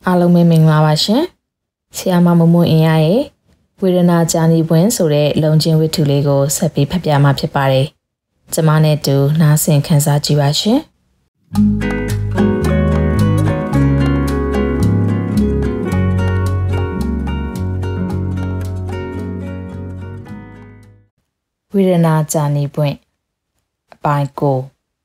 အားလုံးပဲမင်္ဂလာပါရှင်။ဆရာမမမွန်းအင်ရရဲ့ဝေဒနာကြာနေပွင့်ဆိုတဲ့လုံချင်းဝတ္ထုလေးကိုဆက်ပြီးဖတ်ပြမှာဖြစ်ပါတယ်။ကျမနဲ့တူနားဆင်ခန်းစားကြည့်ပါရှင်။ဝေဒနာကြာနေပွင့်အပိုင်းကို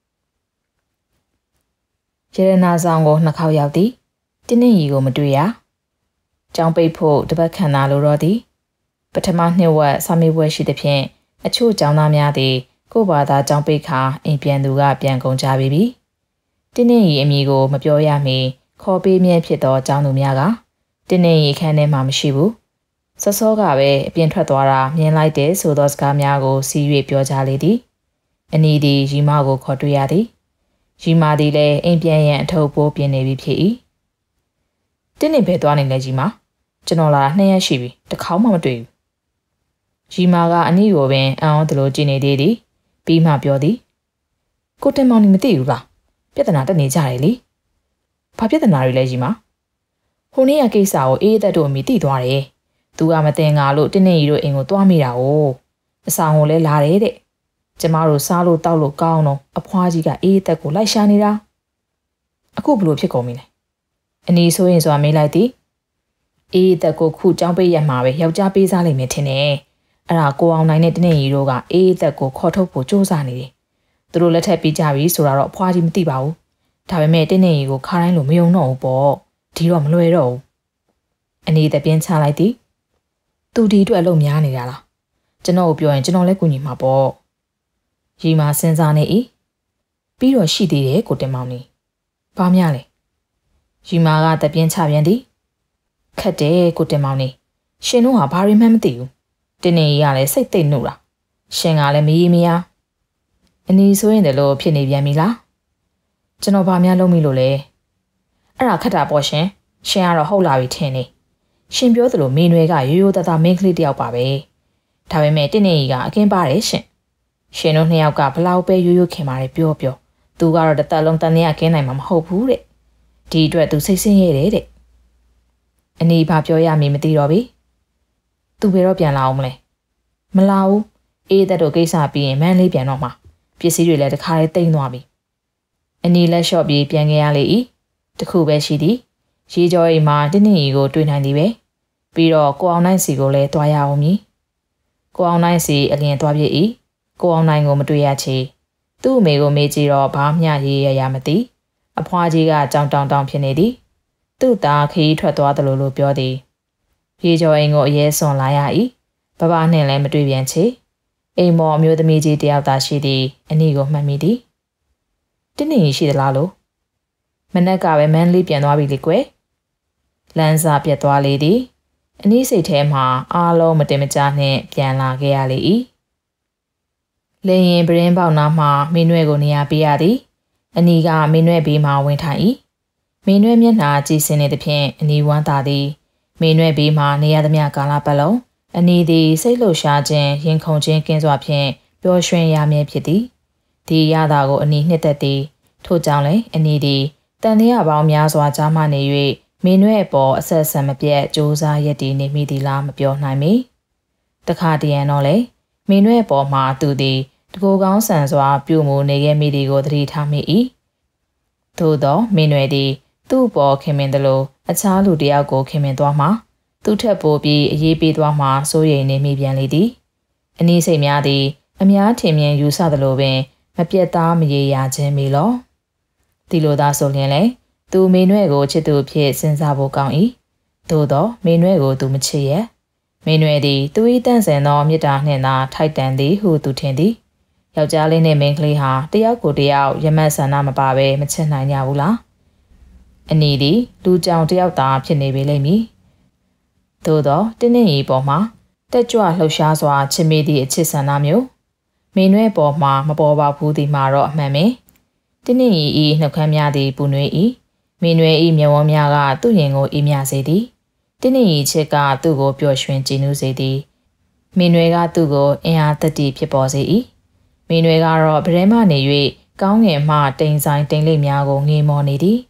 ရတနာဆောင်ကိုနှစ်ခေါက်ရောက်သည်တင်းနှင်းရီကိုမတွေ့ရကျောင်းပိတ်ဖို့တပတ်ခန့်သာလိုတော့သည်ပထမနှစ်ဝက်စာမေးပွဲရှိသဖြင့်အချို့ကျောင်းသားများသည်ကိုယ့်ဘာသာကျောင်းပိတ်ခါအိမ်ပြန်သူကပြန်ကုန်ကြပြီတင်းနှင်းရီအမည်ကိုမပြောရမီခေါ်ပေးမြဲဖြစ်သောကျောင်းသူများကတင်းနှင်းရီခန်းထဲမှာမရှိဘူးစောစောကပဲအပြင်ထွက်သွားတာမြင်လိုက်တဲ့ဆိုသောစကားများကိုစီး၍ပြောကြလေသည်အနီးသည်ရီမကိုခေါ်တွေ့ရသည်ရီမာသည်လည်းအိမ်ပြန်ရန်အထုပ်ပိုးပြင်နေပြီဖြစ်၏တင်းနေပဲသွားနေလဲရီမာကျွန်တော်လာ2ရက်ရှိပြီတခေါက်မှမတွေ့ဘူးရီမာကအနီးကိုပင်အံ့ဩသလိုကြည့်နေသေးသည်ပြီးမှပြောသည်ကိုတင်မောင်နေမသိဘူးလားပြဿနာတက်နေကြတယ်လေဘာပြဿနာတွေလဲရီမာဟိုနေ့ကကိစ္စကိုအေးသက်တို့အမိသိသွားတယ်သူကမတင်ငါလို့တင်းနေရီတို့အိမ်ကိုသွားမိတာ哦အဆောင်ကိုလည်းလာတယ်တဲ့ကျမတို့စားလို့တောက်လို့ကောင်းတော့အဖွားကြီးကအေးသက်ကိုလိုက်ရှာနေတာအခုဘလို့ဖြစ်ကုန်ပြီလဲအနီးဆိုရင်စွာမေးလိုက်သည်အေးသက်ကိုခုကြောင်းပိတ်ရမှာပဲယောက်ျားပေးစားလိမ့်မယ်ထင်တယ်အဲ့ဒါကိုအောင်နိုင်တဲ့တနေ့ရီတို့ကအေးသက်ကိုခေါ်ထုတ်ဖို့စူးစမ်းနေတယ်သူတို့လက်ထက်ပြီးကြပြီဆိုတော့အဖွားကြီးမသိပါဘူးဒါပေမဲ့တနေ့ရီကိုခါတိုင်းလို့မယုံတော့ဘူးပေါ့ဒီတော့မလွယ်တော့ဘူးအနီးသက်ပြင်းချလိုက်သည်သူဒီအတွက်အလုပ်များနေတာလားကျွန်တော်ကိုပြောရင်ကျွန်တော်လည်းကူညီမှာပေါ့ရီမာစဉ်းစားနေ၏ပြီးတော့ရှိသေးတယ်ကိုတင်မောင်နေဘာများလဲရီမာကတပြင်းချပြန်သည်ခက်တယ်ကိုတင်မောင်နေရှင်တို့ဟာဘာတွေမှမသိဘူးတင်းနေကြီးကလည်းစိတ်သိမ့်နှုတ်တာရှင်ကလည်းမရီမယားအနီးဆိုရင်တလို့ဖြစ်နေပြန်ပြီလားကျွန်တော်ဘာများလုပ်မိလို့လဲအဲ့ဒါခက်တာပေါ့ရှင်ကတော့ဟုတ်လာပြီထင်နေရှင်ပြောသလိုမေနွယ်ကရိုးရိုးသားသားမင်းကလေးတယောက်ပါပဲဒါပေမဲ့တင်းနေကြီးကအကင်းပါတယ်ရှင်တို့နှစ်ယောက်ကဘလောက်ပဲရိုးရိုးခင်ပါတယ်ပြောသူကတော့တသက်လုံးတန်နေရကင်းနိုင်မှာမဟုတ်ဘူးတဲ့ဒီအတွက်သူစိတ်ဆင်းရဲတယ်တဲ့အနီးဘာပြောရမည်မသိတော့ပြီသူဘယ်တော့ပြန်လာအောင်မလဲမလာဘူးအေးသက်တို့ကိစ္စပြီးရင်မန်းလေးပြန်တော့မှာပစ္စည်းတွေလည်းတခါလေးတိမ့်သွားပြီအနီးလက်လျှော့ပြီးပြန်ခဲ့ရလေ၏တခုပဲရှိသည်ရေကြောအိမ်မှာတင်းနှင်းရီကိုတွေ့နိုင်သည်ပဲပြီးတော့ကိုအောင်နိုင်စီကိုလည်းတွားရအောင်မည်ကိုအောင်နိုင်စီအလင်းတွားပြစ်၏ကိုအောင်နိုင်ကိုမတွေ့ရချေသူ့အမေကိုမေးကြည့်တော့ဘာမျှရေးရမသိအဖွားကြီးကကြောင်တောင်ဖြစ်နေသည်သူ့သားခရီးထွက်သွားတယ်လို့ပြောသည်ရေကျော်အိမ်ကိုအရေးစွန်လာရ၏ဘဘနှင့်လည်းမတွေ့ပြန်ချေအိမ်မော်အမျိုးသမီးကြီးတယောက်သာရှိသည်အနီးကိုမှတ်မိသည်တင်းနေရှိသလားလို့မနက်ကပဲမန်းလေးပြန်သွားပြီလေကွယ်လမ်းစာပြတ်သွားလေသည်အနီးစိတ်ထဲမှာအားလုံးမတင်မကြနှင့်ပြန်လာခဲ့ရလေ၏လေရင်ပရင်းပေါက်နားမှမင်းနွဲ့ကိုနေရာပေးရသည်အနီးကမင်းနွဲ့ဘေးမှဝင်ထိုင်၏မင်းနွဲ့မျက်နှာကြည်စင်နေသဖြင့်အနီးဝမ်းသာသည်မင်းနွဲ့ဘေးမှနေရသမျှကာလပတ်လုံးအနီးသည်စိတ်လှုပ်ရှားခြင်းရင်ခုန်ခြင်းကင်းစွာဖြင့်ပျော်ရွှင်ရမည်ဖြစ်သည်ဒီရတာကိုအနီးနှစ်သက်သည်ထို့ကြောင့်လည်းအနီးသည်တန်တရားပေါင်းများစွာကြားမှနေ၍မင်းနွဲ့အပေါ်အဆက်ဆက်မပြတ်စူးစမ်းရည်တည်နေမိသည်လားမပြောနိုင်မီတခါတရံတော့လေမင်းနွဲ့အပေါ်မှာသူသည်တကိုယ်ကောင်းဆန်စွာပြုမှုနေခဲ့မိသည်ကိုသတိထားမိ၏သို့သောမင်းနွယ်သည်သူ့ပေါ်ခင်မင်သလိုအခြားလူတစ်ယောက်ကိုခင်မင်သွားမှသူ့ထက်ပိုပြီးအရေးပေးသွားမှစိုးရိမ်နေမိပြန်လေသည်အနည်းစိတ်များသည်အများထင်မြင်ယူဆသလိုပင်မပြတ်သားမရေရာခြင်းမီလောဒီလိုသာဆိုလျင်လေသူမင်းနွယ်ကိုချစ်သူဖြစ်စဉ်းစားဖို့ကောင်း၏သို့သောမင်းနွယ်ကိုသူမချစ်ရဲ့မင်းနွယ်သည်သူ၏တန့်စင်သောမေတ္တာနှင့်သာထိုက်တန်သည်ဟုသူထင်သည်ယောက်ျားလေးနဲ့မိန်းကလေးဟာတယောက်ကိုတယောက်ရမတ်ဆန္ဒမပါဘဲမချစ်နိုင်ကြဘူးလားအနီးသည်လူကြောင်တယောက်သာဖြစ်နေပေလိမ့်မည်သို့သောတင်းနှင်းရီပေါ်မှာတက်ကြွလှုပ်ရှားစွာချစ်မိသည့်အချစ်ဆန္ဒမျိုးမင်းနွဲ့ပေါ်မှာမပေါ်ပါဘူးသည်မှာတော့အမှန်ပင်တင်းနှင်းရီ၏နှုတ်ခမ်းများသည်ပူနွေး၏မင်းနွဲ့၏မျက်ဝန်းများကသူ့ရင်ကိုအေးမြစေသည်တင်းနှင်းရီချစ်ကသူ့ကိုပျော်ရွှင်ကြည်နူးစေသည်မင်းနွဲ့ကသူ့ကိုအင်အားတတိဖြစ်ပေါ်စေ၏မင်းနွယ်ကတော့ဗရဲမှနေ၍ကောင်းငင်မှတိမ်ဆိုင်တိမ်လိပ်များကိုငေးမော်နေသည်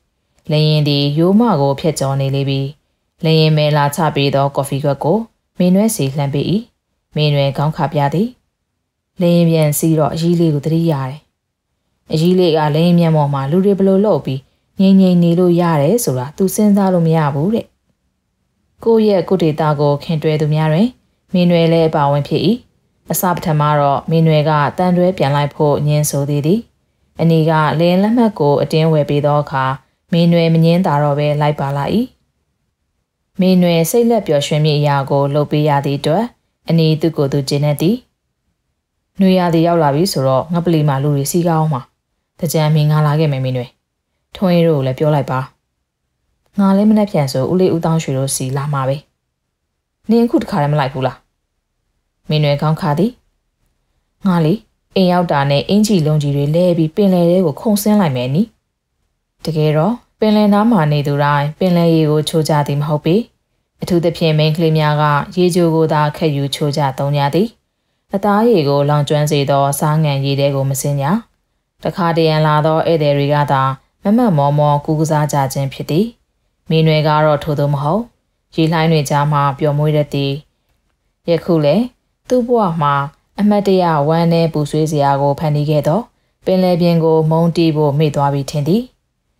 လင်းရင်ဒီရိုးမကိုဖျက်ကြောနေလေပြီလင်းရင်မဲလာချပေးသောကော်ဖီခွက်ကိုမင်းနွဲစီလှမ်းပေး၏မင်းနွဲခေါင်းခါပြသည်လင်းရင်ပြန်စီတော့အကြီးလေးကိုသတိရတယ်အကြီးလေးကလင်းရင်မြန်ပေါ်မှာလူတွေဘလို့လို့ပြီးငိမ့်ငိမ့်နေလို့ရတယ်ဆိုတာသူစဉ်းစားလို့မရဘူးတဲ့ကိုယ့်ရဲ့ကိုဒေတာကိုခင်တွဲသူများတွင်မင်းနွယ်လည်းပါဝင်ဖြစ်၏အစပထမတော့မင်းနွယ်ကတန်တွဲပြန်လိုက်ဖို့ညင်းဆိုသည်အနီကလင်းလက်မှတ်ကိုအတင်းဝယ်ပေးသောအခါမင်းနွယ်မငင်းတာတော့ပဲလိုက်ပါလာ၏မင်းနွယ်စိတ်လက်ပျော်ရွှင်မိအရာကိုလှုပ်ပေးရသည့်အတွက်အနီသူ့ကိုယ်သူကျင်းနေသည်နှွေရသည်ရောက်လာပြီဆိုတော့ငပလီမှာလူတွေစီးကားအောင်မှာတကြံမင်းငါလာခဲ့မယ်မင်းနွယ်ထွန်းရီတို့ကိုလည်းပြောလိုက်ပါငါလည်းမနှက်ပြန်ဆိုဦးလေးဦးတောင်းရွှေတို့စီလာမှာပဲနင်အခုတခါလည်းမလိုက်ဘူးလားမင်းနွယ်ခေါင်းခါသည်ငါလေအိမ်ရောက်တာနဲ့အင်ကြီးလုံးကြီးတွေလဲပြီးပင်လယ်ထဲကိုခုန်ဆင်းလိုက်မယ်နီတကယ်တော့ပင်လယ်နားမှာနေသူတိုင်းပင်လယ်ရေကိုချိုးကြသည်မဟုတ်ပေအထူးသဖြင့်မိန်းကလေးများကရေချိုကိုသာခက်ယူချိုးကြသုံးကြသည်အသားရေကိုလောင်ကျွမ်းစေသောစားငံရေတဲကိုမစင်းကြတခါတရံလာသောဧည့်သည်တွေကသာမမတ်မောမောကူးကစားကြခြင်းဖြစ်သည်မင်းနွယ်ကတော့ထို့သောမဟုတ်ရေလှိုင်းတွေကြားမှပျော်မွေးတတ်သည်ယခုလေသူ့ဘဝမှာအမတ်တရဝမ်းနဲ့ပူဆွေးစရာကိုဖန်တီးခဲ့သောပင်လယ်ပြင်ကိုမုန်းတီးဖို့မိသွားပြီးထင်သည်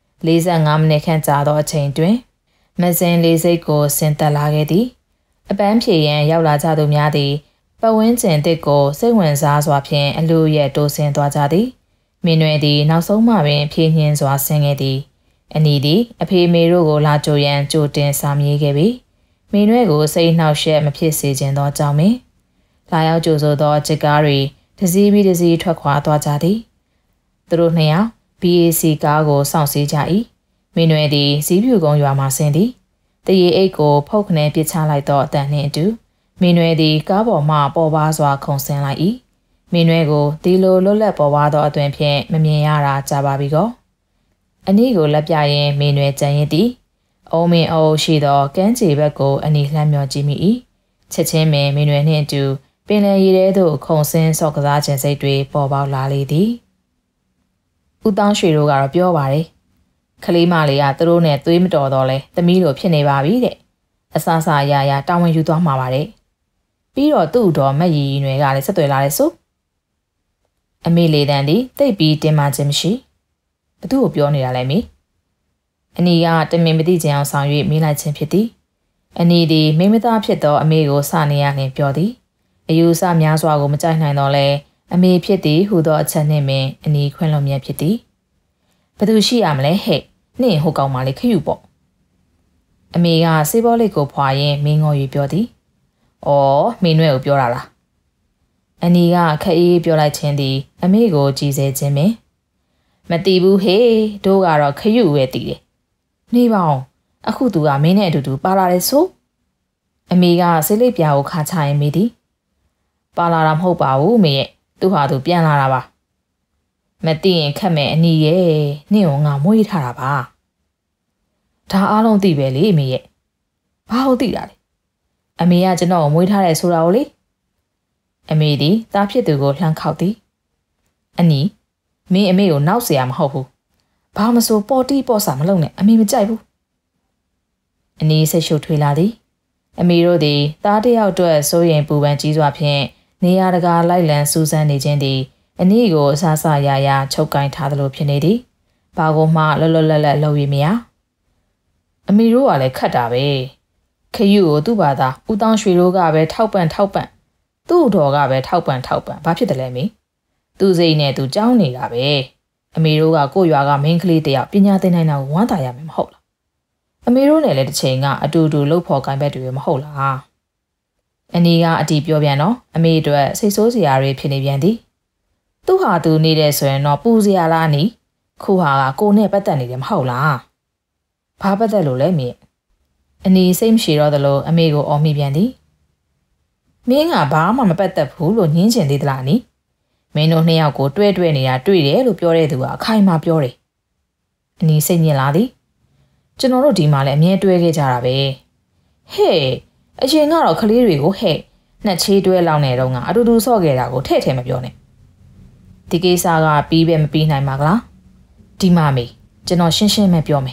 45မိနစ်ခန့်ကြာသောအချိန်တွင်မစင်လေးစိတ်ကိုဆင်သက်လာခဲ့သည်အပန်းဖြေရန်ရောက်လာကြသူများသည်ပတ်ဝန်းကျင်တစ်ကိုစိတ်ဝင်စားစွာဖြင့်အလိုရဲ့တိုးဆင်းသွားကြသည်မင်းနွယ်သည်နောက်ဆုံးမှပင်ဖြည့်ညင်းစွာဆင်းခဲ့သည်အနီသည်အဖေမေတို့ကိုလာကြိုရန်ကြိုတင်စာမြေးခဲ့ပြီမင်းနွယ်ကိုစိတ်နှောက်ယှက်မဖြစ်စေခြင်းသောကြောင့်ပင်လာရောက်ကြိုဆိုသောချစ်ကားတွေတစည်းပြီးတစည်းထွက်ခွာသွားကြသည်သူတို့နှစ်ယောက် BAC ကားကိုစောင့်စီးကြ၏မင်းနွယ်သည်ဇီးဖြူကုန်းရွာမှဆင်းသည်တရေအိတ်ကိုဖုတ်ခနဲပစ်ချလိုက်သောအတန်နှင့်အတူမင်းနွယ်သည်ကားပေါ်မှပေါ်ပါစွာခုန်ဆင်းလိုက်၏မင်းနွယ်ကိုဒီလိုလွတ်လပ်ပေါ်ပါသောအသွင်ဖြင့်မမြင်ရတာကြာပါပြီကောအနီးကိုလက်ပြရင်းမင်းနွယ်ကြံရည်သည်အုံမင်းအုပ်ရှိသောကမ်းခြေဘက်ကိုအနီးလှမ်းမြော်ကြည့်မိ၏ချက်ချင်းပင်မင်းနွယ်နှင့်အတူပင်လယ်ရေထဲသို့ခုန်ဆင်းဆော့ကစားခြင်းစိတ်တွေပေါ်ပေါက်လာလေသည်ဦးတောင်းရွှေတို့ကတော့ပြောပါတယ်ခလေးမလေးကသူတို့နဲ့သွေးမတော်တော့လဲသမီးလိုဖြစ်နေပါပြီတဲ့အဆအဆအရာရာတာဝန်ယူသွားမှာပါတယ်ပြီးတော့သူ့တော်မက်ရီနွယ်ကလည်းဆက်သွယ်လာတယ်ဆိုအမေလေးတန်းသည်တိတ်ပြီးတင်မာခြင်းမရှိဘသူ့ကိုပြောနေတာလဲမေအနီကတမင်မသိချင်အောင်ဆောင်၍မေးလိုက်ခြင်းဖြစ်သည်အနီသည်မိမသားဖြစ်သောအမေကိုစနေရလျင်ပြောသည်အယူဆများစွာကိုမကြိုက်နိုင်တော့လဲအမေဖြစ်သည်ဟူသောအချက်နှင့်ပင်အနီခွင့်လွန်မြတ်ဖြစ်သည်ဘသူရှိရမလဲဟဲ့နှင့်ဟိုကောင်မလေးခယူပေါ့အမေကစေးဘောလေးကိုဖွာရင်းမင်းငေါ်၍ပြောသည်အော်မင်းနွဲ့ကိုပြောတာလားအနီကခက်အေးပြောလိုက်ခြင်းသည်အမေကိုကြည်စေခြင်းပင်မတီးဘူးဟေးတို့ကတော့ခယူပဲတီးတယ်နေပါအောင်အခုသူကမင်းနဲ့အတူတူပါလာတယ်ဆိုအမေကဆေးလိပ်ပြာကိုခါချရင်မိသည်ပါလာတာမဟုတ်ပါဘူးမေရဲ့သူဟာသူပြန်လာတာပါမသိရင်ခက်မယ်အနီရဲ့နင့်ကိုငါမွေးထားတာပါဒါအားလုံးသိပဲလေအမေရဲ့ဘာဟုတ်သိတာလဲအမေကကျွန်တော်ကိုမွေးထားတယ်ဆိုတာကိုလေအမေသည်သားဖြစ်သူကိုလှမ်းခောက်သည်အနီမင်းအမေကိုနောက်เสียမှာမဟုတ်ဘူးဘာမဆိုပေါ်တီးပေါ်စာမလုပ်နဲ့အမေမကြိုက်ဘူးအနီစိတ်ရှုပ်ထွေးလာသည်အမေတို့သည်သားတယောက်အတွက်စိုးရိမ်ပူပန်ကြီးစွာဖြင့်နေရာတကာလိုက်လံစူးစမ်းနေခြင်းသည်အနီကိုအဆဆရာရာချုပ်ကင်ထားသလိုဖြစ်နေသည်ဘာကိုမှလွတ်လွတ်လပ်လပ်လုပ်ရမရအမေတို့ကလည်းခတ်တာပဲခယူကိုသူ့ဘာသာဦးတောင်းရွှေတို့ကပဲထောက်ပံ့သူ့တော်ကပဲထောက်ပံ့ဘာဖြစ်တယ်လဲမေသူစိတ်နဲ့သူကြောင်းနေတာပဲအမေတို့ကကို့ရွာကမင်းကလေးတယောက်ပညာသင်နိုင်တာကိုဝမ်းသာရမယ်မဟုတ်လားအမေတို့နဲ့လည်းတစ်ချိန်ကအတူတူလှုပ်ဖော်ကိုင်ဘက်တွေမဟုတ်လားအနီကအတီပြောပြန်တော့အမေအတွက်စိတ်ဆိုးစရာတွေဖြစ်နေပြန်သည်သူဟာသူနေတဲ့ဆိုရင်တော့ပူစရာလားနီခုဟာကကိုနဲ့ပတ်သက်နေတယ်မဟုတ်လားဘာပတ်သက်လို့လဲမေအနီစိတ်မရှိတော့သလိုအမေကိုအော်မိပြန်သည်မင်းကဘာမှမပတ်သက်ဘူးလို့ညင်းချင်သေးသလားနီမင်းတို့နှစ်ယောက်ကိုတွဲနေတာတွေ့တယ်လို့ပြောတဲ့သူကအခိုင်အမာပြောတယ်အနီစိတ်ညစ်လာသည်ကျွန်တော်တို့ဒီမှာလည်းအမြဲတွဲခဲ့ကြတာပဲဟဲ့အရင်ကတော့ကလေးတွေကိုဟဲ့နှစ်ချေးတွဲလောက်နေတော့ကအတူတူဆော့ခဲ့တာကိုထဲ့ထဲမပြောနဲ့ဒီကိစ္စကပြီးပဲမပြီးနိုင်ပါကလားဒီမမေကျွန်တော်ရှင်းရှင်းပဲပြောမယ်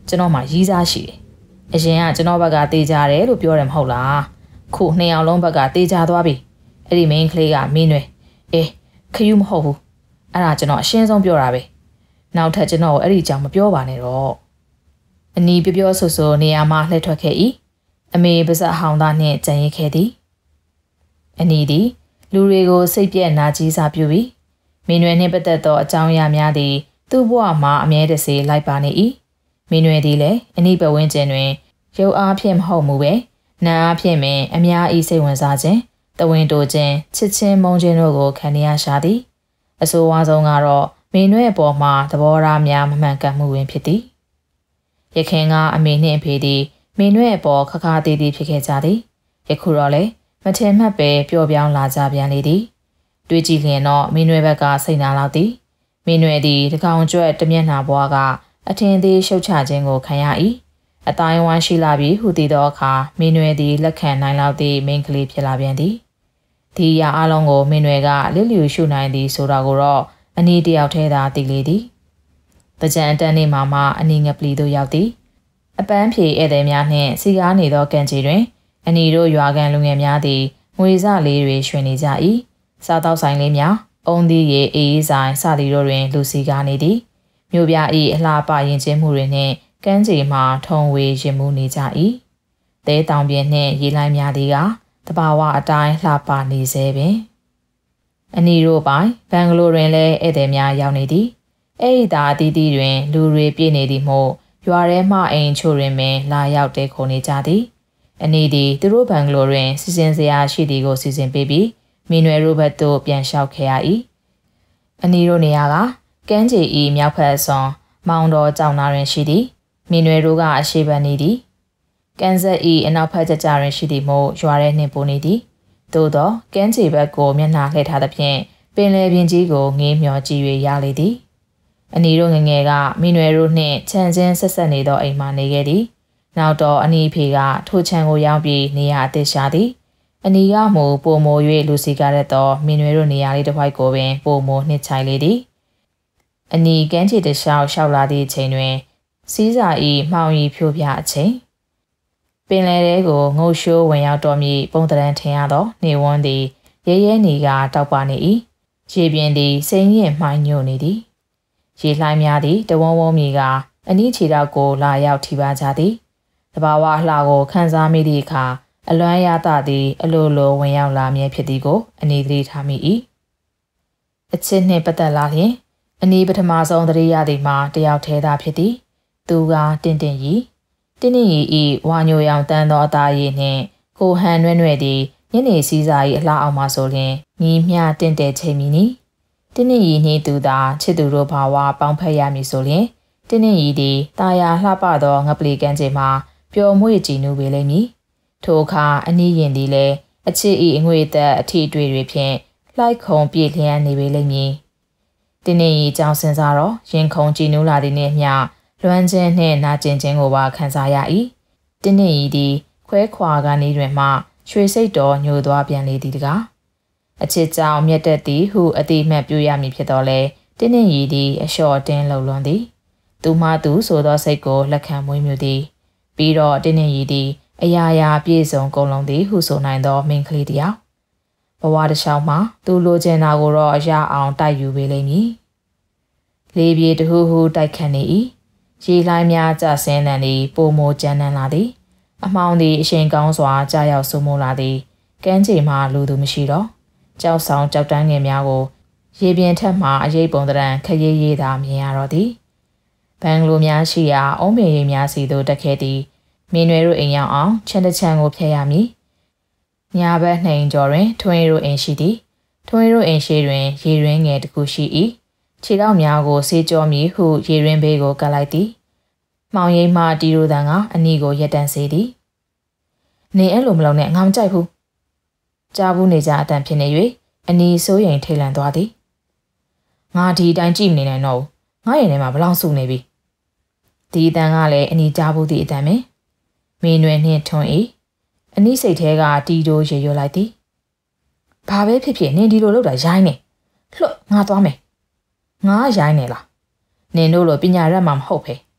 ကျွန်တော်မှရီးစားရှိတယ်အရင်ကကျွန်တော်ဘက်ကတေးကြတယ်လို့ပြောတယ်မဟုတ်လားခုနှစ်ယောက်လုံးဘက်ကတေးကြသွားပြီအဲ့ဒီ main ကလေးကမင်းနွယ်ခယူးမဟုတ်ဘူးအဲ့ဒါကျွန်တော်အရှင်းဆုံးပြောတာပဲနောက်ထပ်ကျွန်တော်ကိုအဲ့ဒီအကြောင်းမပြောပါနဲ့တော့အနီးပြောဆိုဆိုနေရာမှာလှည့်ထွက်ခဲ့၏အမေပါဇက်ဟောင်းသားနှင့်ကြံရစ်ခဲ့သည်အနီးသည်လူတွေကိုစိတ်ပြက်နာကြီးစားပြုပြီးမင်းနွယ်နှင့်ပတ်သက်သောအကြောင်းအရာများသည်သူ့ဘဝမှာအမြဲတစေလိုက်ပါနေ၏မင်းနွယ်သည်လည်းအနီးပတ်ဝန်းကျင်တွင်ရုပ်အားဖြင့်မဟုတ်မူပဲနာအားဖြင့်ပင်အများဤစိတ်ဝင်စားခြင်းတဝင်းတိုခြင်းချစ်ချင်းမုန်းခြင်းတို့ကိုခံရရှာသည်အဆိုးဝါးဆုံးကတော့မင်းနွယ်အပေါ်မှာသဘောထားများမမှန်ကန်မှုဝင်ဖြစ်သည်ရခင်ကအမေနှင့်အဖေသည်မင်းနွယ်အပေါ်ခခသေးသေးဖြစ်ခဲ့ကြသည်ယခုတော့လေမထင်မှတ်ပဲပျော့ပြောင်းလာကြပြန်လေသည်တွေးကြည့်လျင်တော့မင်းနွယ်ဘက်ကစိတ်နာလောက်သည်မင်းနွယ်သည်တကောင်ကျွတ်တမျက်နှာဘွားကအထင်သေးရှုတ်ချခြင်းကိုခံရ၏အတိုင်းဝမ်းရှိလာပြီးဟူသည်သောအခါမင်းနွယ်သည်လက်ခံနိုင်လောက်သည့်မိန်းကလေးဖြစ်လာပြန်သည်ဒီရာအလုံးကိုမင်းနွယ်ကလစ်လျူရှုနိုင်သည်ဆိုတာကိုတော့အနီးတယောက်ထဲသာသိလေသည်တကြံအတန်းနေမှအနီးငပလီသို့ရောက်သည်အပန်းဖြေဧည့်သည်များနှင့်စီကားနေသောကံကြီးတွင်အနီတို့ရွာကန်လူငယ်များသည်ငွေစလေးတွေရွှင်နေကြ၏စားတောက်ဆိုင်လေးများအုံသီးရေအေးဆိုင်စသည်တို့တွင်လူစီကားနေသည်မြို့ပြ၏အလှပရင်ကျင်းမှုတွေနှင့်ကမ်းခြေမှထုံဝေရင်မှုနေကြ၏တဲတောင်ပြင်နှင့်ရေလိုင်းများသည်ကတဘာဝအတိုင်းလှပနေစေပင်အနီတို့ပိုင်ဘန်ဂလိုတွင်လည်းဧည့်သည်များရောက်နေသည်အဲ့ဒီသာအသီးသီးတွင်လူတွေပြည့်နေသည်မို့ရွာထဲမှအိမ်ချို့တွင်ပင်လာရောက်တဲခုန်နေကြသည်အနီသည်သူတို့ဘန်ဂလိုတွင်စီစဉ်စရာရှိသည်ကိုစီစဉ်ပေးပြီးမင်းနွယ်ရိုဘတ်တို့ပြန်လျှောက်ခဲ့ရ၏အနီတို့နေရာကကမ်းခြေဤမြောက်ဖက်စွန်မောင်တော်ကြောင်နာတွင်ရှိသည်မင်းနွယ်တို့ကအရှိဘန်နေသည်ကန်ဆက်ဤအနောက်ဖက်ကျကျတွင်ရှိသည်မို့ရွာထဲနှင့်ပိုနေသည်သို့သောကမ်းခြေဘက်ကိုမျက်နှာလှည့်ထားသဖြင့်ပင်လယ်ပြင်ကြီးကိုငေးမျောကြည့်၍ရလေသည်အနီတို့ငငယ်ကမင်းနွယ်တို့နှင့်ခြံချင်းဆက်ဆက်နေသောအိမ်မှနေခဲ့သည်နောက်တော့အနီဖေကထိုခြံကိုရောက်ပြီးနေရာအသစ်ရှာသည်အနီကမူပိုမို၍လူစီကားတဲ့သောမင်းနွယ်တို့နေရာလေးတစ်ပိုက်ကိုပင်ပိုမိုနှစ်ချိုင်လေသည်အနီကမ်းခြေတလျှောက်လျှောက်လာသည့်အချိန်တွင်စီးစာဤမှောင်ရီဖြိုးပြအချိန်ပင်လယ်ထဲကိုငုတ်ရှိုးဝင်ရောက်တော်မူပုံတရန်ထင်ရသောနေဝန်းသည်ရဲရဲနေကတောက်ပါနေ၏ရေပြင်သည်စိမ့်ရင်မှိုင်းညို့နေသည်ရေလှိုင်းများသည်တဝုံဝုံမြေကအနီးခြေထောက်ကိုလာရောက်ထိပါကြသည်တဘာဝအလှကိုခန်းစားမိသည့်အခါအလွမ်းရသသည်အလိုလိုဝင်ရောက်လာမည်ဖြစ်သည်ကိုအနီးသတိထားမိ၏အချစ်နှင့်ပတ်သက်လာလျင်အနီးပထမဆုံးသတိရသည်မှာတယောက်ထဲသာဖြစ်သည်သူကတင့်တင့်ရီဤဝါညိုရောင်တန်းသောအသားရည်နှင့်ကိုဟန်နွဲ့နွဲ့သည်ညနေစည်းစာ၏အလှအောင်မှဆိုလျင်မြည်မျှတင့်တယ်ချိန်မီနီတင်းနှင့်သူသာချစ်သူတို့ဘာဝပေါင်းဖက်ရမည်ဆိုလျင်တင်းနှင့်သည်တာယာလှပသောငပလီကန်းချိန်မှာပျော်မွေ့ကြည်နူးပေလိမ့်မည်ထိုအခါအနီးရင်သည်လည်းအချစ်၏အငွေသက်အထီတွေ့တွေဖြင့်လှိုက်ခုံပြည့်လျက်နေပေလိမ့်မည်တင်းနှင့်ကြောင့်စင်စားတော့ရင်ခုန်ကြည်နူးလာသည်နှင့်မျှလွမ်းခြင်းနှင့်နာကျင်ခြင်းကိုပါခံစားရ၏တင်းနှင့်သည်ခွဲခွာကနေတွင်မှရွှေစိတ်တော်ညိုသွားပြန်လေသည်တကားအချစ်ကြောင့်မြတ်တက်သည်ဟုအတိမတ်ပြုရမည်ဖြစ်တော်လဲတင်းနှင့်သည်အလျှော့တင်းလှုပ်လွန်သည်သူမှသူဆိုသောစိတ်ကိုလက်ခံမွေးမြူသည်ပြီးတော့တင်းနှင့်သည်အရာရာပြည့်စုံကုန်လုံးသည်ဟုဆိုနိုင်သောမိန်းကလေးတယောက်ဘဝတစ်လျှောက်မှာသူလိုချင်တာကိုတော့အရာအောင်တိုက်ယူပေးလိမ့်မည်လေပြေတဟုဟုတိုက်ခတ်နေ၏ရေလှိုင်းများကျဆင်းသံသည်ပိုမိုကြမ်းတမ်းလာသည်အမှောင်သည်အရှိန်ကောင်းစွာကြားရောက်ဆူမိုးလာသည်ကမ်းခြေမှလူသူမရှိတော့ကြောက်ဆောင်ကြောက်တန်းငယ်များကိုရေပြင်ထက်မှအရေးပုံတရံခရီးရေးသာမြင်ရတော့သည်ဘန်ဂလိုများရှိရာအုံးပင်ရိပ်များစီသို့တက်ခဲ့သည်မင်းနွယ်တို့အိမ်ရောက်အောင်ခြံတစ်ခြံကိုဖျက်ရမည်ညာဘက်နှိမ်ကျော်တွင်ထွင်းရိုးအိမ်ရှိသည်ထွင်းရိုးအိမ်ရှိတွင်ရေရင်းငယ်တစ်ခုရှိ၏ခြေထောက်များကိုဆေးကြောမည်ဟုရေရင်းဘေးကိုကပ်လိုက်သည်မှောင်ရိပ်မှတီရိုတန်ကအနီကိုရက်တန့်စေသည်နေအဲ့လိုမလုပ်နဲ့ငါမကြိုက်ဘူးကြားဘူးနေကြအတန်ဖြစ်နေ၍အနီစိုးရိမ်ထိတ်လန့်သွားသည်ငါဒီတိုင်းကြည့်မနေနိုင်တော့ဘူးငါရင်ထဲမှာဘလောင်စုနေပြီဒီအတန်ကလည်းအနီကြားဘူးသည့်အတန်ပဲမင်းနွယ်နှင့်ထွန်း၏အနီစိတ်ထဲကတီတိုးရေရွလိုက်သည်ဘာပဲဖြစ်ဖြစ်နင်ဒီလိုလုပ်တာရိုင်းနေလှငါသွားမယ်ငါရိုင်းနေလားနင်တို့လိုပညာရတ်မှမဟုတ်ပဲ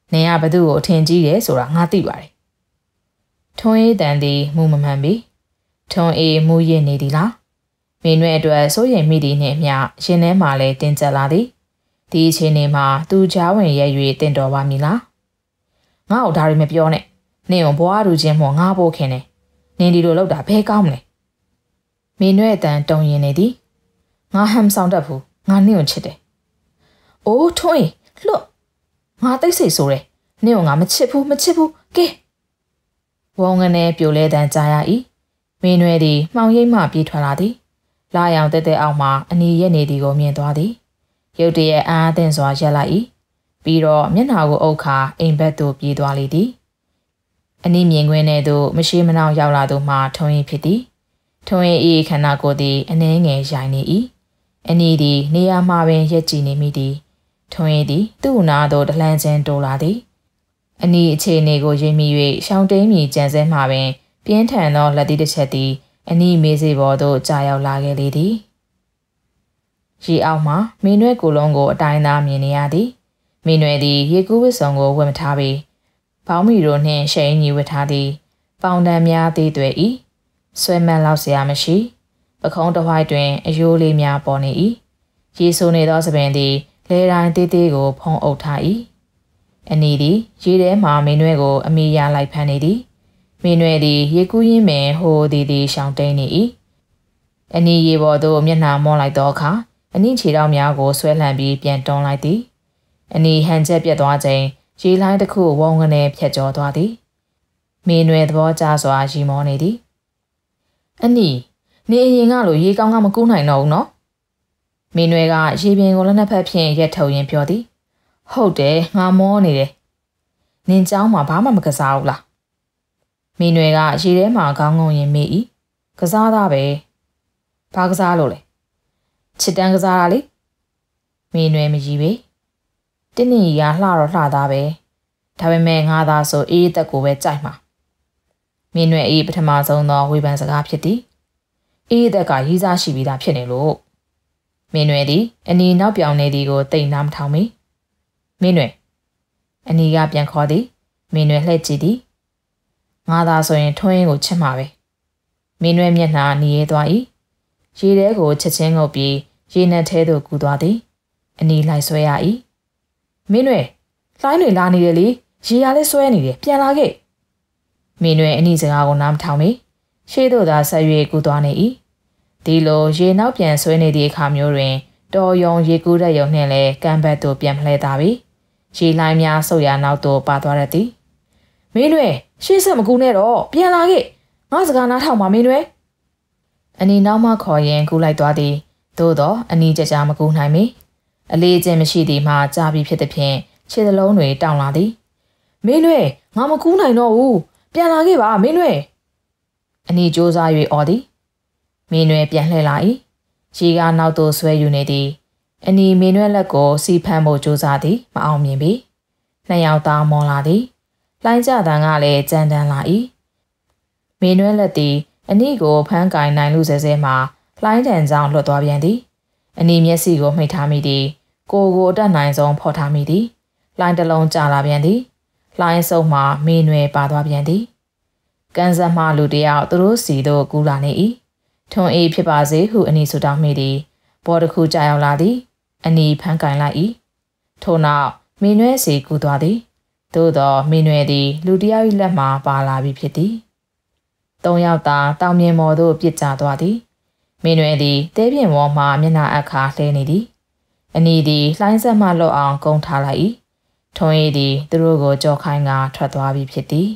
နင်ကဘသူ့ကိုအထင်ကြီးတယ်ဆိုတာငါသိပါတယ်ထွန်းအေးတန်သည်မူမမှန်ပြီထွန်းအေးမူရစ်နေသည်လားမင်းတို့အတွက်စိုးရိမ်မိသည်နှင့်အမျှရင်ထဲမှာလည်းတင်းကျပ်လာသည်ဒီအချိန်မှာသူကြားဝင်ရဲ၍တင်တော်ပါမည်လားငါ့ကိုဒါတွေမပြောနဲ့နင်ကိုဘွားလူချင်းမော်ငါပို့ခင်နေနင်ဒီလိုလုပ်တာဘဲကောင်းမလဲမင်းတို့အတန်တုံရင်နေသည်ငါဟမ်ဆောင်တတ်ဘူးငါနင့်ကိုချစ်တယ်အိုးထွန်းအေးလွတ်ငါသိစိတ်ဆိုးတယ်နင့်ကိုငါမချစ်ဘူးကဲဝုံငနဲ့ပြိုလဲတန်ကြားရ၏မင်းတို့သည်မှောင်ရိပ်မှပြေးထွက်လာသည်လာရောင်တဲအောက်မှအနီရက်နေသည်ကိုမြင်သွားသည်ရုတ်တရက်အားအသင့်စွာရက်လိုက်၏ပြီးတော့မျက်နှာကိုအုပ်ခါအိမ်ဘက်သို့ပြေးသွားလေသည်အနီမြင်ကွင်းထဲသို့မရှိမနှောင်ရောက်လာသူမှထုံးရင်ဖြစ်သည်ထုံးရင်ဤခန္ဓာကိုယ်သည်အနှဲငယ်ရိုင်နေ၏အနီသည်နေရာမှပင်ရက်ကြည့်နေမိသည်ထုံးရင်သည်သူ့နာသို့တလှမ်းချင်းတိုးလာသည်အနီအခြေအနေကိုရိပ်မိ၍ရှောင်းတိန်မြည်ကြံစဲမှပင်ပြင်းထန်သောလက်သီးတစ်ချက်သည်အနီမေးစေပေါ်သို့ကြာရောက်လာခဲ့လေသည်ရေအောက်မှမင်းနွဲကိုလုံးကိုအတိုင်းသားမြင်နေရသည်မင်းနွဲသည်ရေကူးဝစ်စုံကိုဝတ်မထားပေဘောင်းမီတို့နှင့်ရှိန်ညီဝတ်ထားသည်ပေါင်တန်များသေးသွဲ၏ဆွဲမန်းလောက်เสียမရှိပခုံးတစ်ဝိုက်တွင်အယိုးလေးများပေါ်နေ၏ရေဆိုးနေသောသပင်သည်လဲတိုင်းသေးသေးကိုဖုံးအုပ်ထား၏အနီသည်ရေထဲမှမင်းနွဲကိုအမိရလိုက်ဖမ်းနေသည်မင်းနွဲသည်ရေကူးရင်းပင်ဟိုသည်ရှောင်းတိန်နေ၏အနီရေပေါ်သို့မျက်နှာမောလိုက်သောအခါအနီခြေထောက်များကိုဆွဲလှန်ပြီးပြန်တွန်းလိုက်သည်အနီဟန်ချက်ပြတ်သွားချိန်ရေလိုင်းတစ်ခုဝုံငနဲ့ဖြတ်ကျော်သွားသည်မင်းနွယ်သဘောကျစွာရီမောနေသည်အနီနေအရင်ကလိုရေကောင်းကမကူးနိုင်တော့ဘူးနော်မင်းနွယ်ကရေပြင်ကိုလက်နှစ်ဖက်ဖြင့်ရက်ထုတ်ရင်းပြောသည်ဟုတ်တယ်ငါမောနေတယ်နင်เจ้าမှာဘာမှမကစားဘူးလားမင်းနွယ်ကရေထဲမှာခေါင်းငုံရင်မေး၏ကစားသားပဲဘာကစားလို့လဲချစ်တန်းကစားတာလေမင်းနွယ်မကြီးပဲတင်းနေရလှတော့လှသားပဲဒါပေမဲ့ငါသာဆိုအေးသက်ကိုပဲကြိုက်မှာမင်းနွယ်အေးပထမဆုံးသောဝေဖန်စကားဖြစ်သည်အေးသက်ကရေးစားရှိပြီးသားဖြစ်နေလို့မင်းနွယ်သည်အနီနောက်ပြောင်နေသည်ကိုတိတ်နားမထောင်မီမင်းနွယ်အနီကပြန်ခေါ်သည်မင်းနွယ်လှည့်ကြည့်သည်ငါသာဆိုရင်ထွန်းရင်ကိုချစ်မှာပဲမင်းနွယ်မျက်နှာနီးရဲသွား၏ရေထဲကိုချက်ချင်းငုပ်ပြီးရေနက်ထဲသို့ကူသွားသည်အနီလိုက်ဆွဲရ၏မင်းနွယ်လှိုင်းတွေလာနေတယ်လေရေရလဲဆွဲနေတယ်ပြန်လာခဲ့မင်းနွယ်အနီစကားကိုနားမထောင်မီရှေ့သို့သာဆက်၍ကူသွားနေ၏ဒီလိုရေနောက်ပြန်ဆွဲနေသည့်အခါမျိုးတွင်တော်ယုံရေကူးတဲ့ယုံနှင့်လည်းကမ်းဘက်သို့ပြန်ဖလဲသားပြီရေလှိုင်းများဆုတ်ရနောက်သို့ပါသွားတတ်သည်မင်းနွယ်ရှေ့ဆက်မကူနဲ့တော့ပြန်လာခဲ့ငါစကားနားထောင်ပါမင်းနွယ်အနီနောက်မှခေါ်ရင်ကူလိုက်သွားသည်သို့တော့အနီကြကြမကူနိုင်မီအလေးချင်းမရှိသည်မှကြာပြီဖြစ်သည်ဖြင့်ခြေစလုံးတွေတောင်လာသည်မင်းနွယ်ငါမကူနိုင်တော့ဘူးပြန်လာခဲ့ပါမင်းနွယ်အနီကြိုးစား၍အော်သည်မင်းနွယ်ပြန်လှည့်လာ၏ရေကနောက်သို့ဆွဲယူနေသည်အနီမင်းနွယ်လက်ကိုစီဖမ်းဖို့ကြိုးစားသည်မအောင်မြင်ပေနှစ်ယောက်သားမောလာသည်လှိုင်းကြတန်ကလည်းကြမ်းတမ်းလာ၏မင်းနွယ်လက်သည်အနီကိုဖမ်းကင်နိုင်လူစဲစဲမှလှိုင်းတန်ကြောင့်လွတ်သွားပြန်သည်အနီမျက်စိကိုမှိတ်ထားမိသည်ကိုအတက်နိုင်ဆုံးဖော်ထားမိသည်လှိုင်းတစ်လုံးကျလာပြန်သည်လှိုင်းစုံမှမင်းနွယ်ပါသွားပြန်သည်ကန်းစက်မှလူတယောက်သူတို့စီသို့ကူးလာနေ၏ထွန်အေးဖြစ်ပါစေဟုအနီဆိုတောင်းမိသည်ဘောတစ်ခုကြာရောက်လာသည်အနီဖမ်းကင်လိုက်၏ထို့နောက်မင်းနွယ်စီကူးသွားသည်သို့သောမင်းနွယ်သည်လူတယောက်၏လက်မှပါလာပြီဖြစ်သည်သုံးယောက်သာတောင်မြင်မော်သို့ပြစ်ကျသွားသည်မင်းနွယ်သည်တဲပြင်ပေါ်မှမျက်နှာအခါလှဲနေသည်အနီသည်လှိုင်းဆက်မှလွတ်အောင်ကုန်းထားလိုက်၏ထွန်အေးသည်သူတို့ကိုကြော်ခိုင်းကထွက်သွားပြီဖြစ်သည်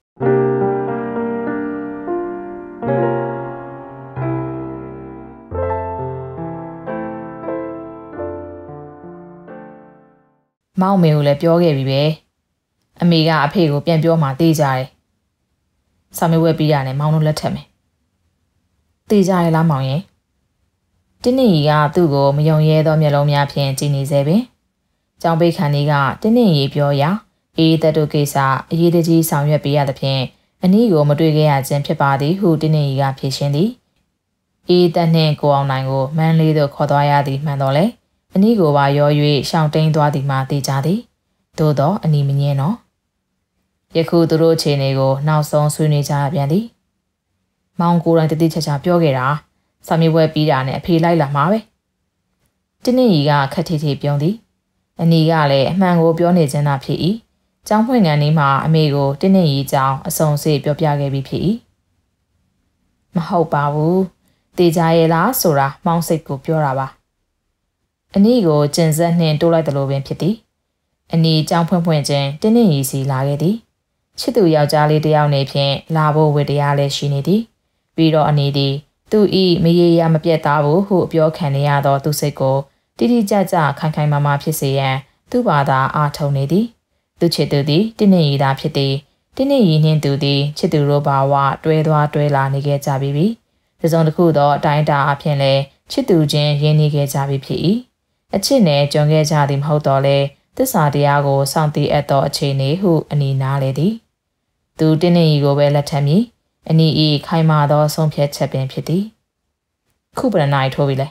မောင်မေကိုလည်းပြောခဲ့ပြီပဲအမေကအဖေကိုပြန်ပြောမှတေးကြတယ်စာမေးပွဲပြီးရတယ်မောင်တို့လက်ထက်မယ်တေးကြရလားမောင်ရဲ့တင်းနေကြီးကသူ့ကိုမယုံရဲသောမျက်လုံးများဖြင့်ကြည်နေစေပင်ကျောင်းပိတ်ခန်ကြီးကတင်းနေကြီးပြောရာအေးသက်တို့ကိစ္စအရေးတကြီးဆောင်ရွက်ပေးရသဖြင့်အနည်းကိုမတွေ့ခဲ့ရခြင်းဖြစ်ပါသည်ဟုတင်းနေကြီးကဖြေရှင်းသည်အေးသက်နှင့်ကိုအောင်နိုင်ကိုမန်းလေးသို့ခေါ်သွားရသည်မှန်တော့လေအနည်းကိုပါရော၍ရှောင်းတိန်သွားသည်မှသိကြသည်သို့တော့အနီမငင်းတော့ယခုသူတို့အခြေအနေကိုနောက်ဆုံးဆွေးနွေးကြရပြန်သည်မောင်ကိုယ်တိုင်တတိချာချာပြောခဲ့တာစာမေးပွဲပြီးတာနဲ့အဖေလိုက်လာမှာပဲတင်းနေကြီးကခက်ထီထီပြုံးသည်အနီကလည်းအမှန်ကိုပြောနေခြင်းသာဖြစ်၏ကျောင်းဖွင့်ကန်လေးမှာအမေကိုတင်းနေကြီးကြောင်းအစုံစေပြောပြခဲ့ပြီးဖြစ်၏မဟုတ်ပါဘူးတေချာရဲ့လားဆိုတာမောင်စိတ်ကိုပြောတာပါအနီကိုကျင်ဆက်နှင်တိုးလိုက်တယ်လို့ပင်ဖြစ်သည်အနီကြောင်းဖွင့်ဖွင့်ချင်းတင်းနေကြီးစီလာခဲ့သည်ချစ်သူယောက်ျားလေးတယောက်နေဖြင့်လာဖို့ဝတ္တရားလည်းရှိနေသည်ပြီးတော့အနီသည်သူဤမရေရာမပြတ်သားဘူးဟုအပြောခံနေရသောသူစိတ်ကိုတိတိကျကျခိုင်ခိုင်မာမာဖြစ်စေရန်သူ့ဘာသာအားထုတ်နေသည်သူချစ်သူသည်တင်းနေရီသာဖြစ်သည်တင်းနေရီနှင့်သူသည်ချစ်သူတို့ဘာဝတွဲသွားတွဲလာနေခဲ့ကြပြီတစုံတစ်ခုသောအတိုင်းအတာအဖြစ်လည်းချစ်သူချင်းရင်းနှီးခဲ့ကြပြီဖြစ်၏အချစ်နဲ့ကြုံခဲ့ကြသည်မဟုတ်တော့လဲသစ္စာတရားကိုစောင့်သိအပ်သောအခြေအနေဟုအနီနားလေသည်သူတင်းနေရီကိုပဲလက်ထပ်မည်အနီဤခိုင်မာသောဆုံးဖြတ်ချက်ပင်ဖြစ်သည်ခုပရဏာထိုးပြီလေ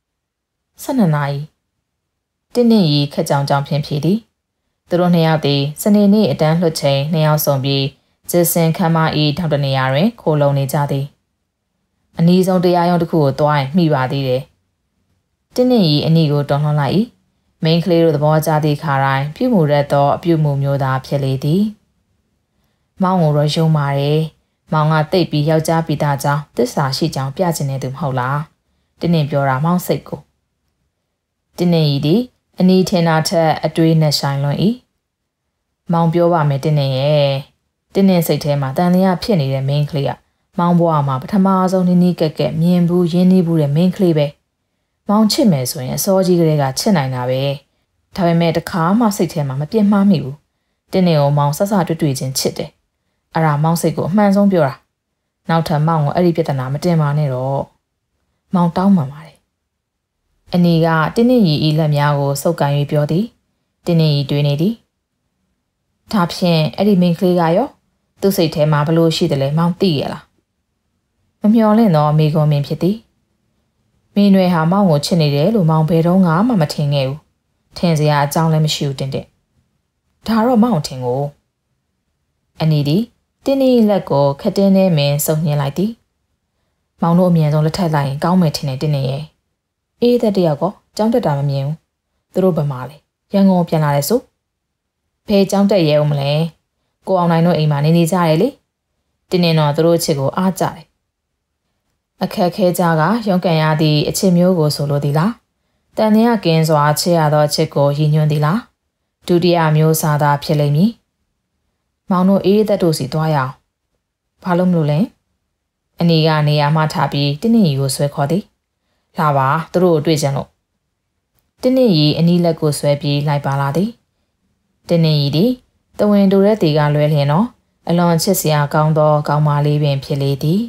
12နာရီတင်းနေရီခက်ကြောင်ကြောင်ဖြင့်ဖြစ်သည်သူတို့နှစ်ယောက်သည်စနေနေ့အတန်းလွှတ်ချိန်နှစ်ယောက်ဆောင်ပြီးဂျစ်စင်ခမ်းမဤထောက်တနေရာတွင်ခိုလုံနေကြသည်အနီးဆုံးတရားရုံးတစ်ခုကိုတွားရင်မိပါသေးတယ်တင်းနေရီအနီကိုတွန်းလှန်လိုက်၏မိန်းကလေးတို့သဘောကျသည့်ခါတိုင်းပြုမှုရသောအပြုမှုမျိုးသားဖြစ်လေသည်မောင်ကိုတော့ယုံပါတယ်မောင်ကတိတ်ပြီးယောက်ျားပိသားကြောင့်တစ္ဆာရှိကြောင်ပြချင်နေသူမဟုတ်လားတင်းနေပြောတာမောင်စိတ်ကိုတင်းနေရီသည်အနီးထင်တာထက်အတွေးနဲ့ဆိုင်လွန်၏မောင်ပြောပါမယ်တင်းနေရဲ့တင်းနေစိတ်ထဲမှာတန်လျာဖြစ်နေတဲ့မိန်းကလေးကမောင်ဘွားမှာပထမဆုံးနီးကက်ကက်မြင်ဘူးရင်းနှီးဘူးတဲ့မိန်းကလေးပဲမောင်ချစ်မယ်ဆိုရင်အစောကြီးကလေးကချစ်နိုင်တာပဲဒါပေမဲ့တခါမှစိတ်ထဲမှာမပြစ်မှားမိဘူးတင်းနေကိုမောင်ဆဆတွေ့ချင်းချစ်တယ်အဲ့ဒါမောင်စိတ်ကိုအမှန်ဆုံးပြောတာနောက်ထပ်မောင်ကိုအဲ့ဒီပြဿနာမတင်ပါနဲ့တော့မောင်တောင်းပန်ပါတယ်အနီကတင်းနေရီဤလက်များကိုစုပ်ကန်၍ပြောသည်တင်းနေရီတွေးနေသည်ဒါဖြင့်အဲ့ဒီမိန်းကလေးကရောသူ့စိတ်ထဲမှာဘလို့ရှိတယ်လဲမောင်သိရလားမမျှော်လင့်တော့မိကုံမင်းဖြစ်သည်မင်းတွေဟာမောင်ကိုချစ်နေတယ်လို့မောင်ဘယ်တော့မှမထင်ခဲ့ဘူးထင်စရာအကြောင်းလည်းမရှိဘူးတင်းဒါတော့မောင်ထင်ကိုအနီသည်တင်းနေလက်ကိုခက်တင်းနဲ့မင်းစုံညှင်းလိုက်သည်မောင်တို့အမြင်ဆုံးလက်ထပ်လိုက်ရင်ကောင်းမယ်ထင်တယ်တင်းနေရဲ့အေးတဲ့တယောက်ကကြောင်းတက်တာမမြင်ဘူးသူတို့ဘယ်မှာလဲရန်ကုန်ပြန်လာတယ်ဆိုဘယ်ကြောင်းတက်ရဲဦးမလဲကိုအောင်နိုင်တို့အိမ်မှာနေကြတယ်လေတင်းနေတော့သူတို့အချစ်ကိုအားကြတယ်အခက်ခဲကြကရုန်းကန်ရသည့်အချစ်မျိုးကိုဆိုလိုသည်လားတန်တရားကင်းစွာချစ်ရသောအချစ်ကိုရည်ညွှန်းသည်လားဒုတိယမျိုးစားသာဖြစ်လိမ့်မည်မောင်တို့အေးသက်တို့စီသွားရအောင်ဘာလို့မလို့လဲအနီကနေရာမှထားပြီးတင်းနေရီကိုဆွဲခေါ်သည်လာပါသူတို့ကိုတွေ့ကြလို့တင်းနေရီအနီလက်ကိုဆွဲပြီးလိုက်ပါလာသည်တင်းနေရီသည်တဝင်းတို့တဲ့တီကလွဲလျင်တော့အလွန်ချစ်စရာကောင်းသောကောင်းမလေးပင်ဖြစ်လေသည်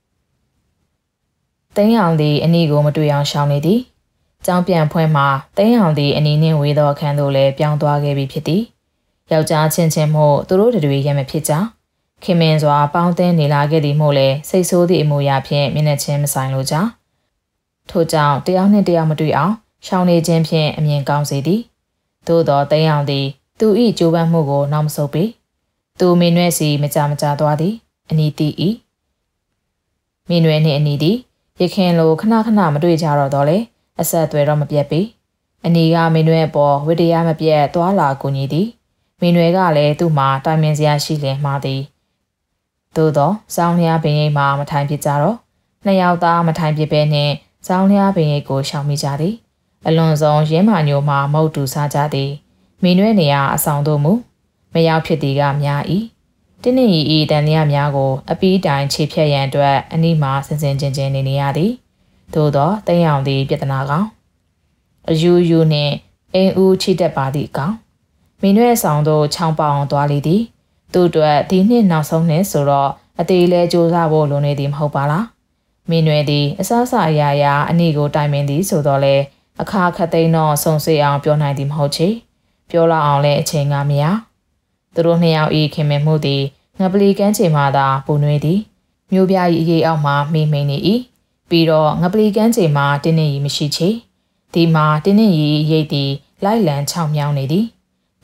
တင်းအောင်သည်အနီကိုမတွေ့အောင်ရှောင်နေသည်ကျောင်းပြန်ဖွင့်မှတင်းအောင်သည်အနီနှင့်ဝေသောအခန်းသို့လည်းပြောင်းသွားခဲ့ပြီဖြစ်သည်ယောက်ျားချင်းချင်းမို့သူတို့တွေရမဖြစ်ကြခင်မင်စွာပေါင်းသင်းနေလာခဲ့သည်မို့လည်းစိတ်ဆိုးသည့်အမူအရာဖြင့်မျက်နှာချင်းမဆိုင်လိုကြထို့ကြောင့်တယောက်နှင့်တယောက်မတွေ့အောင်ရှောင်နေခြင်းဖြင့်အမြင်ကောင်းစေသည်သို့သောတင်းအောင်သည်သူ၏ကြိုးပမ်းမှုကိုနောက်မဆုတ်ပေသူမင်းရွက်စီမကြသွားသည်အနီတီ၏မင်းရွက်နှင့်အနီသည်ရခင်လိုခဏခဏမတွေ့ကြတော့လေအဆက်အသွယ်တော့မပြတ်ပေအနီကမင်းရွက်ပေါ်ဝိတ္တရားမပြတ်သွားလာကူညီသည်မင်းရွက်ကလည်းသူ့မှာတိုင်ပင်စရာရှိလင်မှားသည်သို့သောစောင်းလျားပင်ရိပ်မှာမထိုင်ဖြစ်ကြတော့နှစ်ယောက်သားမထိုင်ဖြစ်ပဲနှင့်စောင်းလျားပင်ရိပ်ကိုရှောင်မိကြသည်အလွန်ဆုံးရင်းမာညိုမှမုတ်တူစားကြသည်မင်းရွက်နေရာအဆောင်တို့မူမရောက်ဖြစ်သည်ကများ၏တင်းနေဤတန်လျားများကိုအပီးတိုင်ခြေဖြတ်ရန်အတွက်အနီးမှာစင်စင်ချင်းနေရသည်သို့သောတင်းရောင်သည်ပြဿနာကောင်အယူယူနှင့်အိမ်ဦးချိတက်ပါသည့်ကောင်မင်းရွက်ဆောင်တို့ချောင်းပေါအောင်သွားလေသည်သူ့အတွက်ဒီနှစ်နောက်ဆုံးနှစ်ဆိုတော့အသေးလဲကြိုးစားဖို့လိုနေသည်မဟုတ်ပါလားမင်းရွယ်သည်အစားအစာအရာအနည်းကိုတိုင်ပင်သည်ဆိုတော့လေအခါခတ်သိမ်းတော့စုံစေအောင်ပြောနိုင်သည်မဟုတ်ချေပြောလောက်အောင်လဲအချိန်ကမရသူတို့နှစ်ယောက်ဤခင်မင်မှုသည်ငပလီကန်းချေမှသာပူနွေးသည်မြို့ပြ၏အရေးအောက်မှမိမ့်နေ၏ပြီးတော့ငပလီကန်းချေမှတင်းနေ၏မရှိချေဒီမှာတင်းနေ၏ရိတ်သည်လိုက်လံချောင်းမြောင်းနေသည်ပ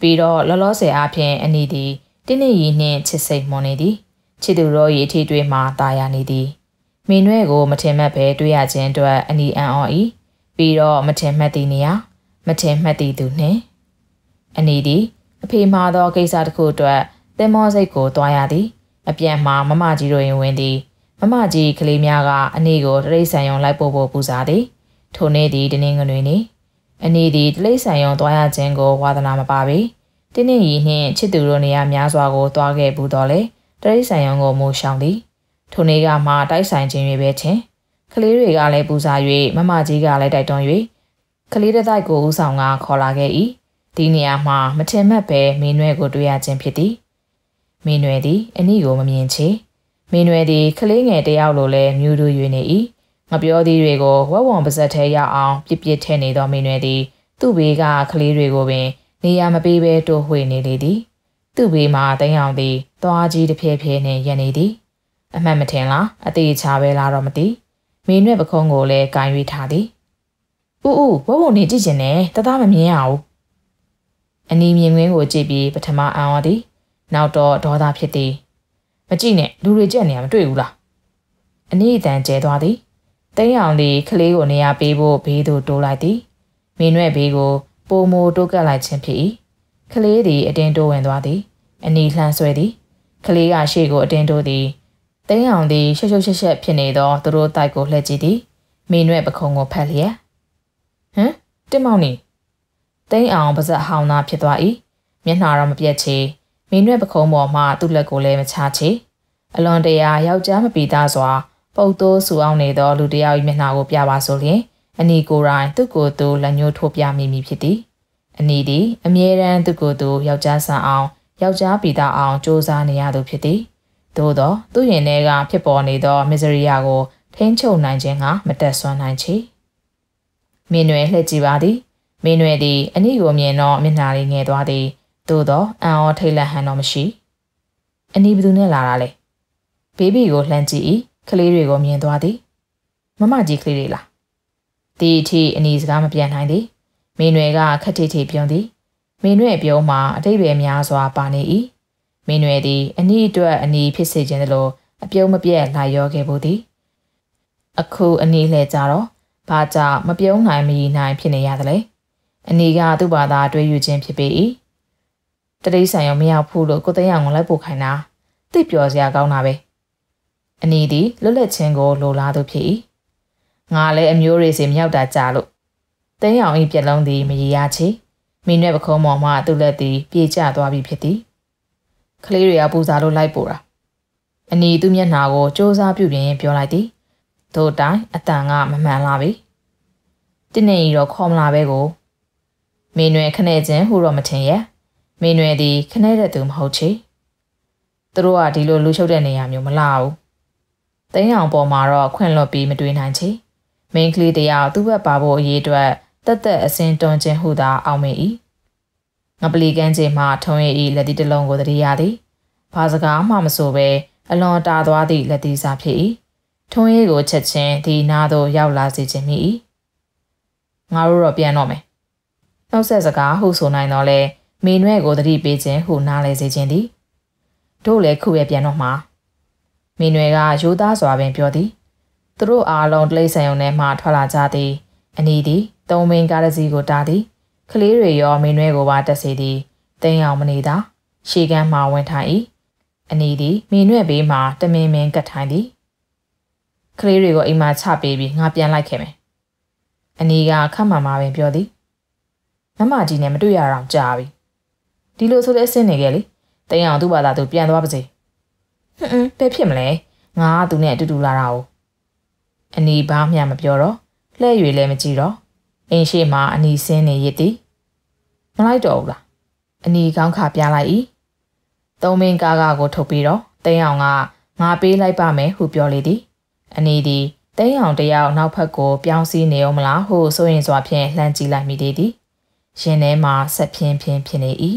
ပြီးတော့လောလောဆယ်အားဖြင့်အနီသည်တင်းနေရီနှင့်ချစ်စိတ်မွန်နေသည်ချစ်သူတို့၏အထီးတွေးမှတာယာနေသည်မင်းနွဲကိုမထင်မှတ်ပဲတွေးရခြင်းအတွက်အနီအံ့ဩ၏ပြီးတော့မထင်မှတ်သည့်နေရာမထင်မှတ်သည့်သူနှင့်အနီသည်အဖေမှာသောကိစ္စတစ်ခုအတွက်သင်္ဘောစိတ်ကိုတွားရသည်အပြန်မှာမမကြီးတို့ရင်ဝင်သည်မမကြီးကလေးများကအနီကိုတရိษံယုံလိုက်ပို့ဖို့ပူစားသည်ထိုနေ့သည်တနင်္ဂနွေနေ့အနီသည်တရိษံယုံတွားရခြင်းကိုဝါသနာမပါပေတင်းနေရီနှင့်ချစ်သူတို့နေရာများစွာကိုတွားခဲ့ဘူးတော့လေတရိษံယုံကိုမိုးရှောင်သည်ထိုနေ့ကမှတိုက်ဆိုင်ခြင်း၍ပဲချင်းကလေးတွေကလည်းပူစား၍မမကြီးကလည်းတိုက်တွန်း၍ကလေးတစ်တိုက်ကိုဦးဆောင်ကခေါ်လာခဲ့၏ဒီနေရာမှာမထင်မှတ်ပဲမင်းနွဲကိုတွေ့ရခြင်းဖြစ်သည်မင်းနွဲသည်အနီကိုမမြင်ချေမင်းနွဲသည်ကလေးငယ်တယောက်လိုလဲမြူးတူ၍နေ၏ငပြောသည်တွေကိုဝက်ဝံပါဇက်ထဲရောက်အောင်ပြစ်ပြစ်ထဲနေသောမင်းနွဲသည်သူ့ဘေးကကလေးတွေကိုပင်နေရာမပေးဘဲတိုးဝှေ့နေလေသည်သူ့ဘေးမှာတင်းအောင်သည်သွားကြီးတစ်ဖြည်းဖြည်းနှင့်ရပ်နေသည်အမှန်မထင်လားအသေးချပဲလားတော့မသိမင်းနွဲပခုံးကိုလည်းကင်၍ထားသည်ဦးဝက်ဝံနေကြည့်ခြင်းနဲ့တသားမမြင်ရဘူးအနီမြင်ကွင်းကိုကြည့်ပြီးပထမအံ့ဩသည်နောက်တော့ဒေါသဖြစ်သည်မကြည့်နဲ့လူတွေကြက်နေရမတွေ့ဘူးလားအနီအတန်ကျဲသွားသည်တင်းအောင်သည်ကလေးကိုနေရာပေးဖို့ဘေးသို့တိုးလိုက်သည်မင်းနွဲဘေးကိုပိုမိုတိုးကပ်လိုက်ခြင်းဖြစ်၏ကလေးသည်အတင်းတိုးဝင်သွားသည်အနီလှမ်းဆွဲသည်ကလေးကရှေ့ကိုအတင်းတိုးသည်တင်းအောင်သည်ရှက်ရှက်ဖြစ်နေသောသူတို့တိုက်ကိုလှည့်ကြည့်သည်မင်းနွဲပခုံးကိုဖက်လျက်ဟမ်တင်မောင်နီတင်းအောင်ပါဇက်ဟောင်းသားဖြစ်သွား၏မျက်နှာတော့မပြတ်ချေမင်းနွဲပခုံးပေါ်မှသူ့လက်ကိုလည်းမချချေအလွန်တရာယောက်ျားမပီသားစွာပုတ်တိုးဆူအောင်နေသောလူတစ်ယောက်၏မျက်နှာကိုပြပါဆိုလျင်အနီကိုယ်တိုင်သူ့ကိုယ်သူလက်ညှိုးထိုးပြမိဖြစ်သည်အနီသည်အမြဲတမ်းသူ့ကိုယ်သူယောက်ျားဆန်အောင်ယောက်ျားပီသားအောင်စ조사နေရသူဖြစ်သည်သို့သောသူ့ရင်ထဲကဖြစ်ပေါ်နေသောမစ္စရိယကိုထိန်းချုပ်နိုင်ခြင်းကမတက်ဆွမ်းနိုင်ချေမင်းနွယ်လှည့်ကြည့်ပါသည်မင်းနွယ်သည်အနီကိုမြင်တော့မျက်နှာလေးငယ်သွားသည်သို့သောအံ့ဩထိတ်လန့်ဟန်တော့မရှိအနီဘသူနဲ့လာတာလဲဘေဘီကိုလှမ်းကြည့်၏ကလေးတွေကိုမြင်သွားသည်မမကြီးကလေးတွေလားဒီအထိအနီစကားမပြန်နိုင်သည်မင်းနွယ်ကခက်ထိထိပြုံးသည်မင်းနွယ်ပြုံးမှာအတိတ်ပဲများစွာပါနေ၏မင်းနွယ်သည်အနီအတွက်အနီဖြစ်စေခြင်းသလိုအပြုံးမပြတ်လာရောခဲ့ဘူးသည်အခုအနီလှည့်ကြတော့ဘာကြောင့်မပြုံးနိုင်မရနိုင်ဖြစ်နေရသလဲအနီကသူ့ဘာသာတွေးယူခြင်းဖြစ်ပေ၏တတိဆိုင်ရောမရောက်ဘူးလို့ကိုသိန်းအောင်ကိုလိုက်ပို့ခိုင်းတာသိပျော်စရာကောင်းတာပဲအနီသည်လွတ်လပ်ခြင်းကိုလိုလားသူဖြစ်၏ငါလည်းအမျိုးတွေစီမရောက်တာကြာလို့သိန်းအောင်၏ပြက်လုံးသည်မရရချေမင်းနဲ့ပခုံးပေါ်မှသူ့လက်သည်ပြေကျသွားပြီဖြစ်သည်ကလေးတွေကပူစားလို့လိုက်ပို့တာအနီသူ့မျက်နှာကိုစ조사ပြုပြင်ပြောလိုက်သည်ထို့တိုင်အတန်ကမမှန်လာပြီတင်းနေရီတော့ခေါ်မလာပဲကိုမင်းနွယ်ခနဲ့ချင်းဟူတော့မထင်ရဲ့မင်းနွယ်သည်ခနဲ့တဲ့သူမဟုတ်ချေသူတို့ကဒီလိုလူရှုပ်တဲ့နေရာမျိုးမလာဘူးတင်းအောင်ပေါ်မှာတော့ခွင့်လွတ်ပြီးမတွေးနိုင်ချေမင်းကလေးတယောက်သူ့ဘက်ပါဖို့အရေးအတွက်တက်အစင်တွန်းခြင်းဟုသာအောင်မေ၏ငပလီကန်းချိန်မှထုံးရ၏လက်တီတစ်လုံးကိုတတိယသည်ဘာစကားမှမဆိုပဲအလွန်တာသွားသည့်လက်တီစာဖြစ်၏ထုံးရည်ကိုချက်ချင်းဒီနာသို့ရောက်လာစေခြင်းမိ၏ငါတို့တော့ပြန်တော့မယ်နှုတ်ဆက်စကားဟုဆိုနိုင်တော့လဲမင်းနွဲကိုတတိပေးခြင်းဟုနားလဲစေခြင်းသည်တို့လည်းခုပဲပြန်တော့မှာမင်းနွဲကရိုးသားစွာပင်ပြောသည်သူတို့အားလုံးတလိဆန်ယုံထဲမှထွက်လာကြသည်အနီသည်သုံးမင်းကားတစ်စီးကိုတားသည်ကလေးတွေရောမင်းနွဲကိုပါတက်စေသည်တင်းအောင်မနေသာရှေကန်းမှဝင်ထိုင်၏အနီသည်မင်းနွဲဘေးမှတမင်မင်းကတ်ထိုင်သည်ကလေးတွေကိုအိမ်မှာချပေးပြီးငါပြန်လိုက်ခဲ့မယ်အနီကခက်မှန်မှပင်ပြောသည်မမကြီးနဲ့မတွေ့ရအောင်ကြာပြီဒီလိုဆိုတဲ့အဆင်းနေခဲ့လေတင်းအောင်သူ့ဘာသာသူပြန်သွားပါစေဘယ်ဖြစ်မလဲငါကသူနဲ့အတူတူလာတာ哦အနီဘာမှမပြောတော့လှဲ့ရွေလည်းမကြည့်တော့အိမ်ရှိမှအနီဆင်းနေရစ်သည်မလိုက်တော့ဘူးလားအနီကောင်းခါပြလိုက်၏သုံးမင်းကားကိုထုတ်ပြီးတော့တင်းအောင်ကငါပေးလိုက်ပါမယ်ဟုပြောလေသည်အနီသည်တင်းအောင်တယောက်နောက်ဖက်ကိုပြောင်းစည်းနေအောင်မလားဟုစိုးရင်စွာဖြင့်လှမ်းကြည့်လိုက်မိသည်ရင်ထဲမှာဆက်ဖြင်းဖြစ်နေ၏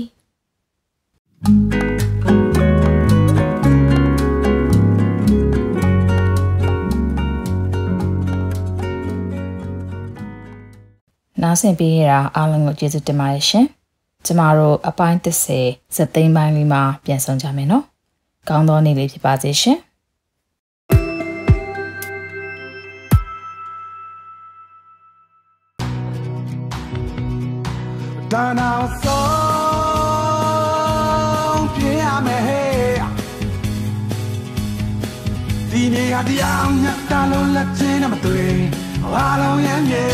နားဆင်ပေးရတာအားလုံးကိုကျေးဇူးတင်ပါတယ်ရှင်ကျမတို့အပိုင်း30စက်သိန်းပိုင်းလေးမှာပြန်ဆောင်ကြမယ်နော်ကောင်းသောနေ့လေးဖြစ်ပါစေရှင်ဒါနောက်ဆုံးပြရမယ်ဟဲ့ဒီနေ့ကတရားမြတ်တာလုံးလက်ချင်းနဲ့မတွေ့အားလုံးရမ်းမြေ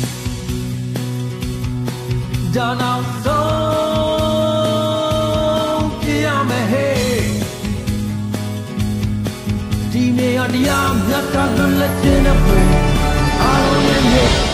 ဒါနောက်ဆုံးပြရမယ်ဟဲ့ဒီနေ့ကတရားမြတ်တာလုံးလက်ချင်းနဲ့တွေ့အားလုံးရမ်းမြေ